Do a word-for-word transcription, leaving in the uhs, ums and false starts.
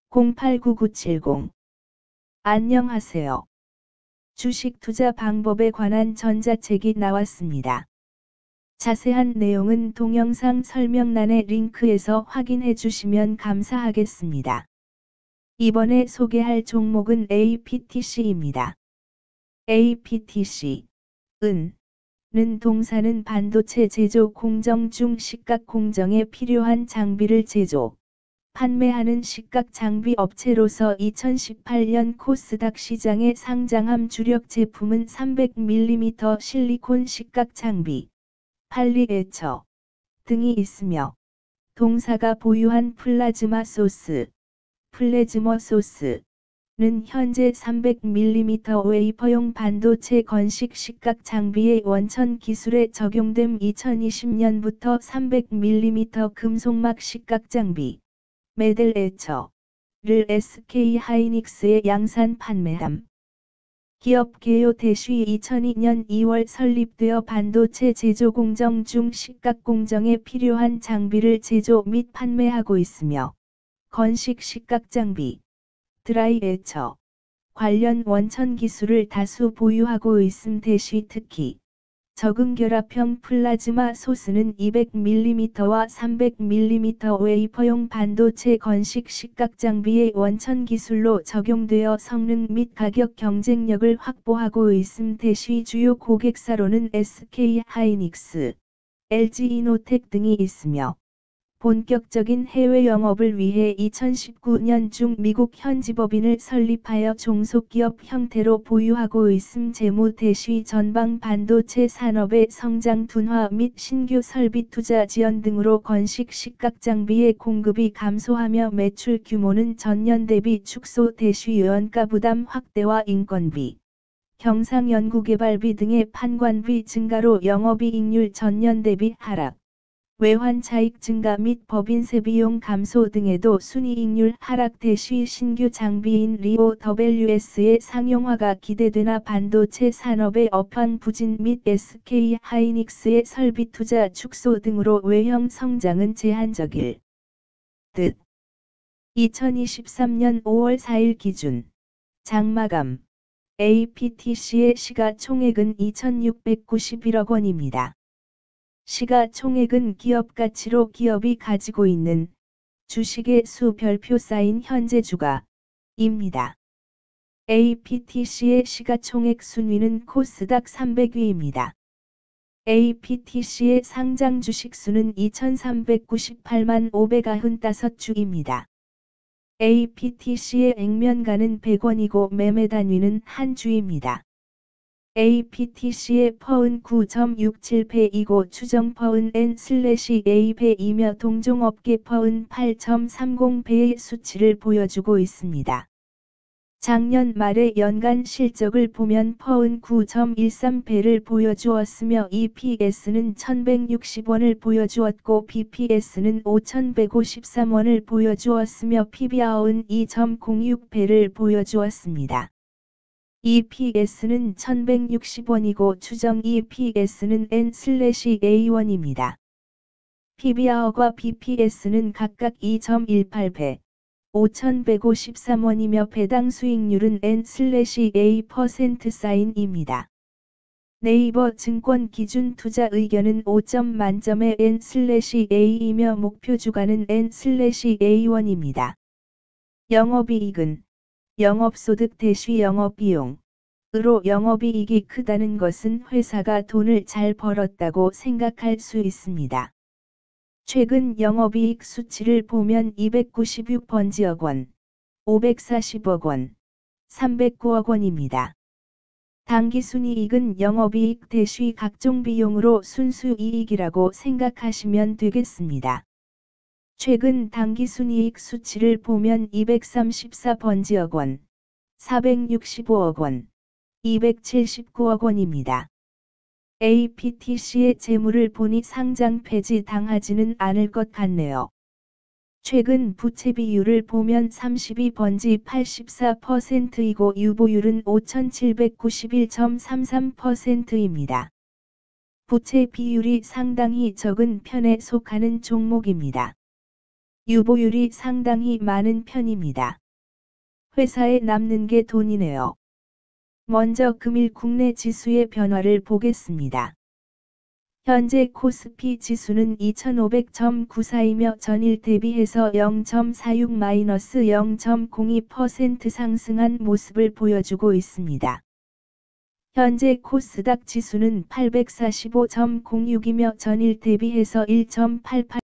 공팔구구칠공. 안녕하세요. 주식 투자 방법에 관한 전자책이 나왔습니다. 자세한 내용은 동영상 설명란의 링크에서 확인해 주시면 감사하겠습니다. 이번에 소개할 종목은 에이피티씨입니다. 에이피티씨, 은, 는 동사는 반도체 제조 공정 중 식각 공정에 필요한 장비를 제조, 판매하는 식각 장비 업체로서 이천십팔 년 코스닥 시장에 상장함. 주력 제품은 삼백 밀리미터 실리콘 식각 장비, 팔리에처 등이 있으며, 동사가 보유한 플라즈마 소스, 플래즈머 소스는 현재 삼백 밀리미터 웨이퍼용 반도체 건식 식각 장비의 원천 기술에 적용됨. 이천이십 년부터 삼백 밀리미터 금속막 식각 장비, 메델 에처를 에스케이 하이닉스에 양산 판매함. 기업 개요 대쉬 이천이 년 이월 설립되어 반도체 제조 공정 중 식각 공정에 필요한 장비를 제조 및 판매하고 있으며, 건식 식각 장비, 드라이 에처 관련 원천 기술을 다수 보유하고 있음. 대쉬 특히 적응결합형 플라즈마 소스는 이백 밀리미터와 삼백 밀리미터 웨이퍼용 반도체 건식 식각 장비의 원천 기술로 적용되어 성능 및 가격 경쟁력을 확보하고 있음. 대쉬 주요 고객사로는 에스케이 하이닉스, 엘지이노텍 등이 있으며, 본격적인 해외 영업을 위해 이천십구 년 중 미국 현지법인을 설립하여 종속기업 형태로 보유하고 있음. 재무 대쉬 전방 반도체 산업의 성장 둔화 및 신규 설비 투자 지연 등으로 건식 식각 장비의 공급이 감소하며 매출 규모는 전년 대비 축소. 대쉬 원가 부담 확대와 인건비, 경상 연구개발비 등의 판관비 증가로 영업이익률 전년 대비 하락, 외환 차익 증가 및 법인세 비용 감소 등에도 순이익률 하락. 대쉬 신규 장비인 리오 더블유에스의 상용화가 기대되나 반도체 산업의 업황 부진 및 에스케이 하이닉스의 설비 투자 축소 등으로 외형 성장은 제한적일 듯. 이천이십삼 년 오월 사일 기준 장마감 에이피티씨의 시가총액은 이천육백구십일억 원입니다. 시가총액은 기업가치로 기업이 가지고 있는 주식의 수 별표 쌓인 현재 주가입니다. 에이피티씨의 시가총액 순위는 코스닥 삼백 위입니다. 에이피티씨의 상장 주식 수는 이천삼백구십팔만 오백구십오 주입니다. 에이피티씨의 액면가는 백 원이고 매매 단위는 한 주입니다. 에이피티씨의 퍼은 구 점 육칠 배이고 추정 퍼은 엔 에이 배이며 동종업계 퍼은 팔 점 삼십 배의 수치를 보여주고 있습니다. 작년 말의 연간 실적을 보면 퍼은 구 점 일삼 배를 보여주었으며 이피에스는 천백육십 원을 보여주었고 비피에스는 오천백오십삼 원을 보여주었으며 피비알은 이 점 공육 배를 보여주었습니다. 이피에스는 천백육십 원이고 추정 이피에스는 엔 에이 원입니다. 피비알과 비피에스는 각각 이 점 일팔 배, 오천백오십삼 원이며 배당 수익률은 엔 에이 퍼센트 사인입니다. 네이버 증권 기준 투자 의견은 오 점 만점의 엔 에이이며 목표 주가는 엔 에이 원입니다. 영업이익은 영업소득 대쉬 영업비용 으로 영업이익이 크다는 것은 회사가 돈을 잘 벌었다고 생각할 수 있습니다. 최근 영업이익 수치를 보면 이백구십육 번지억 원, 오백사십억 원, 삼백구억 원입니다. 당기순이익은 영업이익 대쉬 각종 비용으로 순수이익이라고 생각하시면 되겠습니다. 최근 당기순이익 수치를 보면 이백삼십사 번지억 원, 사백육십오억 원, 이백칠십구억 원입니다. 에이피티씨의 재물을 보니 상장 폐지 당하지는 않을 것 같네요. 최근 부채 비율을 보면 삼십이 번지 팔십사 퍼센트이고 유보율은 오천칠백구십일 점 삼삼 퍼센트입니다. 부채 비율이 상당히 적은 편에 속하는 종목입니다. 유보율이 상당히 많은 편입니다. 회사에 남는 게 돈이네요. 먼저 금일 국내 지수의 변화를 보겠습니다. 현재 코스피 지수는 이천오백 점 구사이며 전일 대비해서 영 점 사육 마이너스 영 점 공이 퍼센트 상승한 모습을 보여주고 있습니다. 현재 코스닥 지수는 팔백사십오 점 공육이며 전일 대비해서 일 점 팔팔